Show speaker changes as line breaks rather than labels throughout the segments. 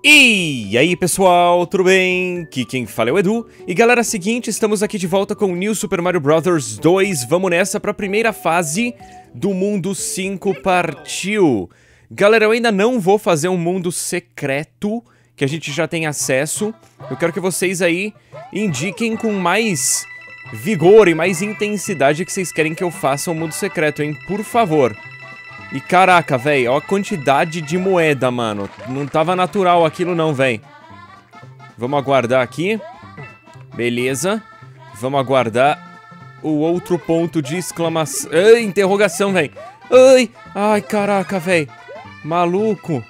E aí pessoal, tudo bem? Aqui quem fala é o Edu. E galera, seguinte, estamos aqui de volta com o New Super Mario Bros 2. Vamos nessa para a primeira fase do mundo 5 partiu. Galera, eu ainda não vou fazer um mundo secreto que a gente já tem acesso. Eu quero que vocês aí indiquem com mais vigor e mais intensidade que vocês querem que eu faça um mundo secreto, hein? Por favor. E caraca, velho, olha a quantidade de moeda, mano. Não tava natural aquilo não, velho. Vamos aguardar aqui. Beleza. Vamos aguardar o outro ponto de exclamação. Ai, interrogação, velho. Ai, ai, caraca, velho. Maluco.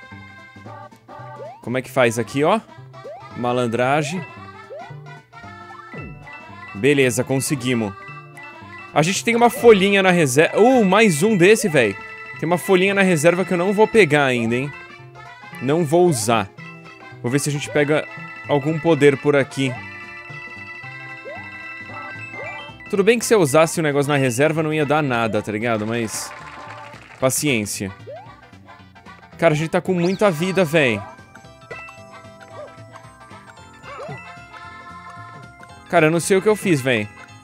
Como é que faz aqui, ó? Malandragem. Beleza, conseguimos. A gente tem uma folhinha na reserva. Mais um desse, velho. Tem uma folhinha na reserva que eu não vou pegar ainda, hein? Não vou usar. Vou ver se a gente pega algum poder por aqui. Tudo bem que se eu usasse o negócio na reserva não ia dar nada, tá ligado? Mas... paciência. Cara, a gente tá com muita vida, velho. Cara, eu não sei o que eu fiz, velho.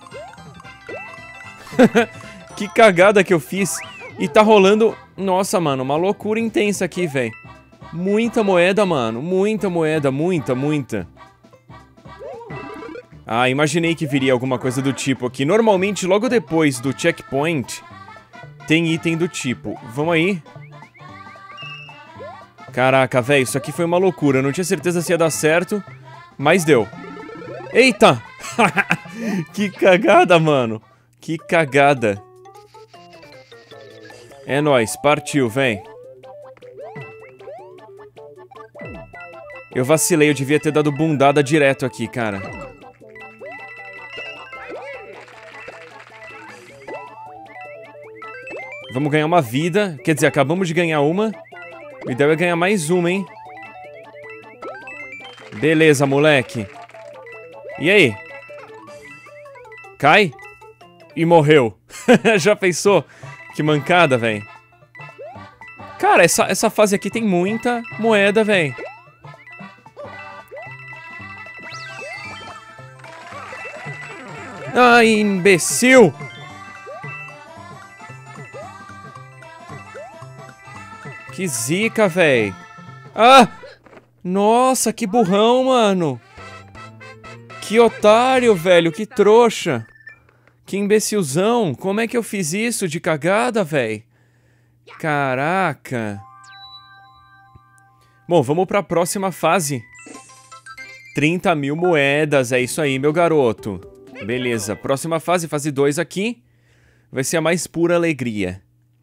Que cagada que eu fiz. E tá rolando... Nossa, mano, uma loucura intensa aqui, velho. Muita moeda, mano. Muita moeda, muita. Ah, imaginei que viria alguma coisa do tipo aqui. Normalmente, logo depois do checkpoint, tem item do tipo. Vamos aí. Caraca, velho, isso aqui foi uma loucura. Eu não tinha certeza se ia dar certo, mas deu. Eita! Que cagada, mano. Que cagada. É nóis, partiu, vem. Eu vacilei, eu devia ter dado bundada direto aqui, cara. Vamos ganhar uma vida. Quer dizer, acabamos de ganhar uma. O ideal é ganhar mais uma, hein? Beleza, moleque. E aí? Cai? E morreu. Já pensou? Que mancada, velho. Cara, essa fase aqui tem muita moeda, velho. Ai, imbecil! Que zica, velho. Ah! Nossa, que burrão, mano. Que otário, velho. Que trouxa. Que imbecilzão. Como é que eu fiz isso de cagada, velho? Caraca. Bom, vamos pra próxima fase. 30 mil moedas. É isso aí, meu garoto. Beleza. Próxima fase, fase 2 aqui. Vai ser a mais pura alegria.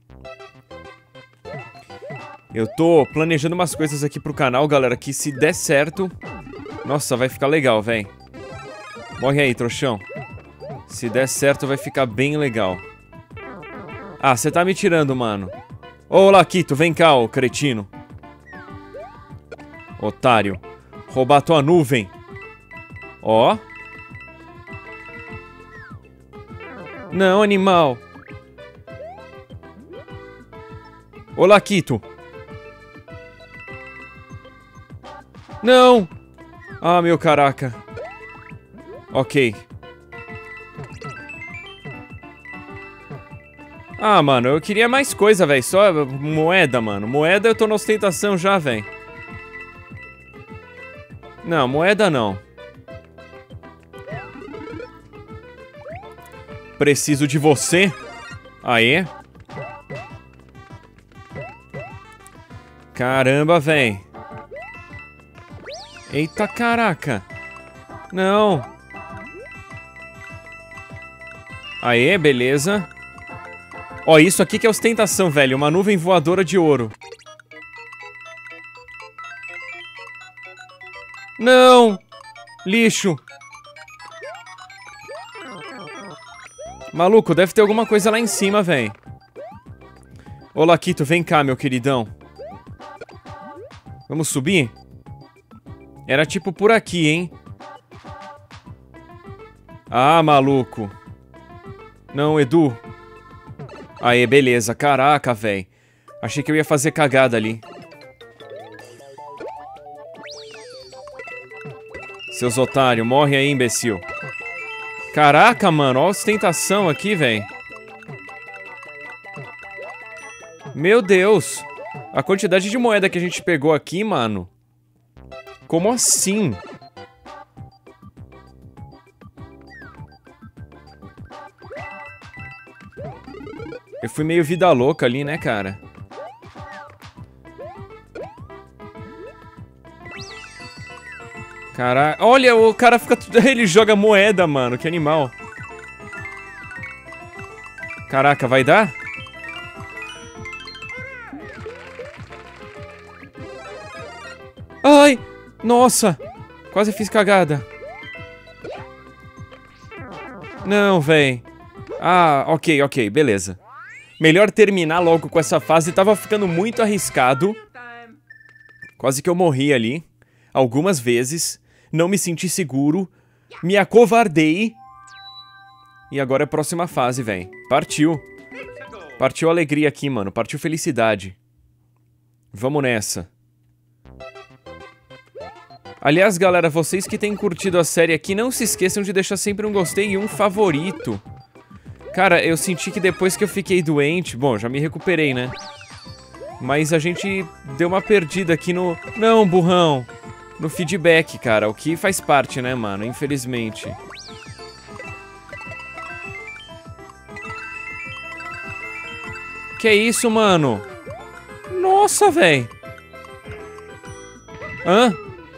Eu tô planejando umas coisas aqui pro canal, galera, que se der certo... Nossa, vai ficar legal, velho. Morre aí, trouxão. Se der certo, vai ficar bem legal. Ah, você tá me tirando, mano. Ô, Laquito, vem cá, ô cretino. Otário. Roubar tua nuvem. Ó. Não, animal. Ô, Laquito. Não. Ah, meu caraca. Ok. Ah, mano, eu queria mais coisa, velho. Só moeda, mano. Moeda eu tô na ostentação já, velho. Não, moeda não. Preciso de você. Aê. Caramba, velho. Eita, caraca. Não. Aê, beleza. Ó, isso aqui que é ostentação, velho. Uma nuvem voadora de ouro. Não! Lixo. Maluco, deve ter alguma coisa lá em cima, velho. Ô, Laquito, vem cá, meu queridão. Vamos subir? Era tipo por aqui, hein? Ah, maluco. Não, Edu. Aê, beleza. Caraca, velho. Achei que eu ia fazer cagada ali. Seus otários, morre aí, imbecil. Caraca, mano, olha a ostentação aqui, velho. Meu Deus. A quantidade de moeda que a gente pegou aqui, mano. Como assim? Eu fui meio vida louca ali, né, cara? Caraca, olha, o cara fica... Ele joga moeda, mano, que animal. Caraca, vai dar? Ai, nossa. Quase fiz cagada. Não, véi. Ah, ok, beleza. Melhor terminar logo com essa fase. Tava ficando muito arriscado. Quase que eu morri ali. Algumas vezes. Não me senti seguro. Me acovardei. E agora é a próxima fase, véi. Partiu. Partiu alegria aqui, mano. Partiu felicidade. Vamos nessa. Aliás, galera, vocês que têm curtido a série aqui, não se esqueçam de deixar sempre um gostei e um favorito. Cara, eu senti que depois que eu fiquei doente... Bom, já me recuperei, né? Mas a gente deu uma perdida aqui no... Não, burrão! No feedback, cara. O que faz parte, né, mano? Infelizmente. Que isso, mano? Nossa, véi! Hã?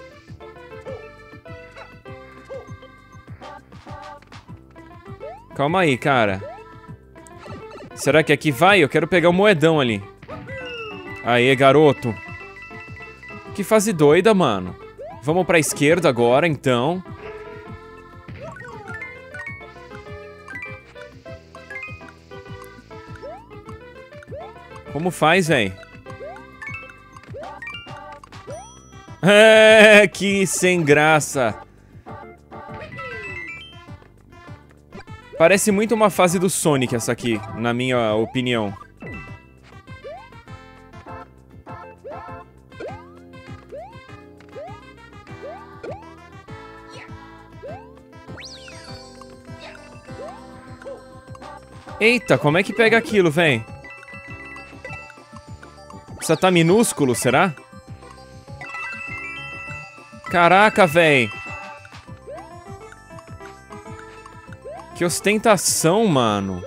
Calma aí, cara. Será que aqui vai? Eu quero pegar o moedão ali. Aê, garoto. Que fase doida, mano. Vamos pra esquerda agora, então. Como faz, véi? É, que sem graça. Parece muito uma fase do Sonic essa aqui, na minha opinião. Eita, como é que pega aquilo, véi? Precisa tá minúsculo, será? Caraca, véi. Que ostentação, mano.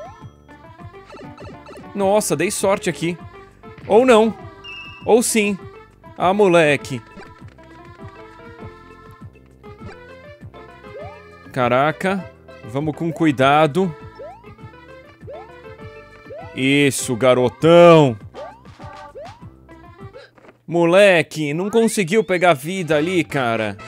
Nossa, dei sorte aqui. Ou não. Ou sim. Ah, moleque. Caraca. Vamos com cuidado. Isso, garotão. Moleque, não conseguiu pegar vida ali, cara.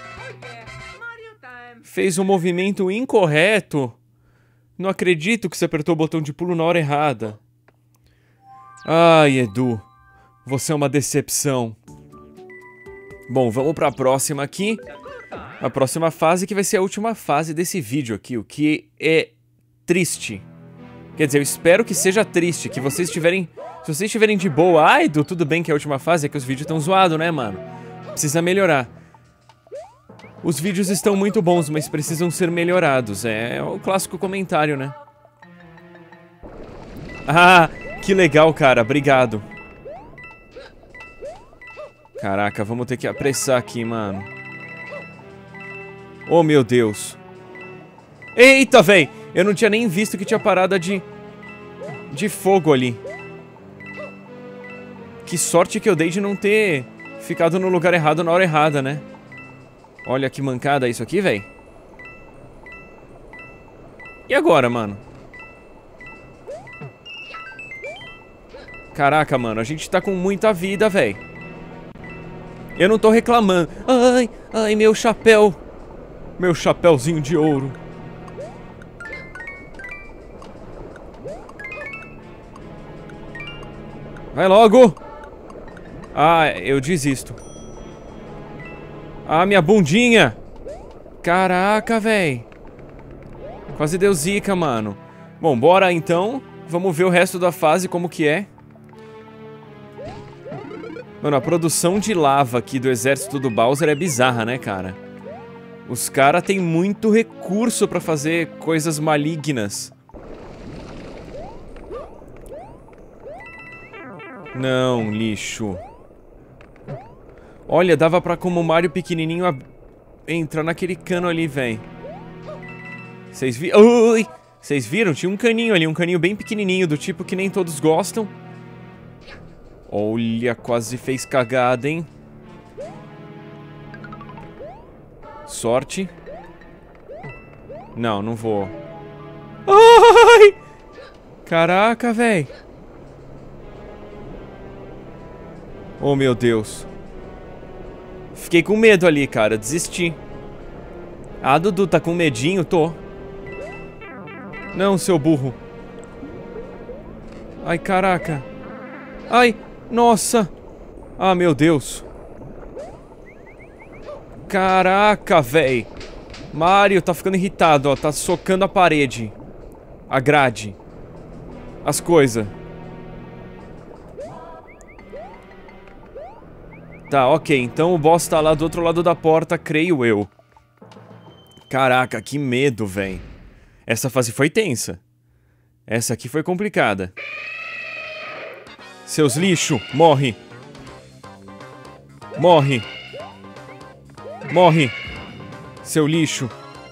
Fez um movimento incorreto. Não acredito que você apertou o botão de pulo na hora errada. Ai, Edu. Você é uma decepção. Bom, vamos pra próxima aqui. A próxima fase que vai ser a última fase desse vídeo aqui. O que é triste. Quer dizer, eu espero que seja triste. Que vocês estiverem... Se vocês estiverem de boa... Ai, Edu, tudo bem que é a última fase. É que os vídeos estão zoados, né, mano? Precisa melhorar. Os vídeos estão muito bons, mas precisam ser melhorados. É o clássico comentário, né? Ah, que legal, cara. Obrigado. Caraca, vamos ter que apressar aqui, mano. Oh, meu Deus. Eita, véi! Eu não tinha nem visto que tinha parada de fogo ali. Que sorte que eu dei de não ter ficado no lugar errado na hora errada, né? Olha que mancada isso aqui, véi. E agora, mano? Caraca, mano, a gente tá com muita vida, véi. Eu não tô reclamando. Ai, ai, meu chapéu. Meu chapéuzinho de ouro. Vai logo. Ah, eu desisto. Ah, minha bundinha. Caraca, véi. Quase deu zica, mano. Bom, bora então. Vamos ver o resto da fase, como que é. Mano, a produção de lava aqui do exército do Bowser é bizarra, né, cara? Os caras têm muito recurso pra fazer coisas malignas. Não, lixo. Olha, dava pra, como o Mario pequenininho, entrar naquele cano ali, véi. Vocês viram? Ui! Vocês viram? Tinha um caninho ali, um caninho bem pequenininho, do tipo que nem todos gostam. Olha, quase fez cagada, hein? Sorte. Não, não vou. Ai! Caraca, véi. Oh, meu Deus. Fiquei com medo ali, cara. Desisti. Ah, Dudu, tá com medinho? Tô. Não, seu burro. Ai, caraca. Ai, nossa. Ah, meu Deus. Caraca, véi. Mario tá ficando irritado, ó. Tá socando a parede. A grade. As coisas. Tá, ok. Então o boss tá lá do outro lado da porta, creio eu. Caraca, que medo, véi. Essa fase foi tensa. Essa aqui foi complicada. Seus lixo, morre. Morre. Morre. Seu lixo.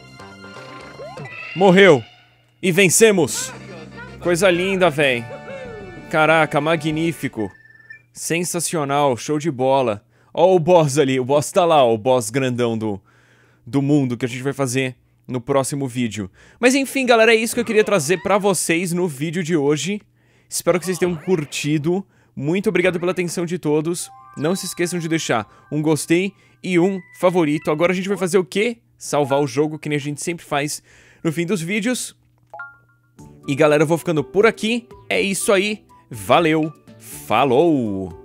Morreu. E vencemos. Coisa linda, véi. Caraca, magnífico. Sensacional, show de bola. Ó o boss ali, o boss tá lá, ó, o boss grandão do mundo que a gente vai fazer no próximo vídeo. Mas enfim, galera, é isso que eu queria trazer pra vocês no vídeo de hoje. Espero que vocês tenham curtido. Muito obrigado pela atenção de todos. Não se esqueçam de deixar um gostei e um favorito. Agora a gente vai fazer o quê? Salvar o jogo, que nem a gente sempre faz no fim dos vídeos. E galera, eu vou ficando por aqui. É isso aí. Valeu. Falou.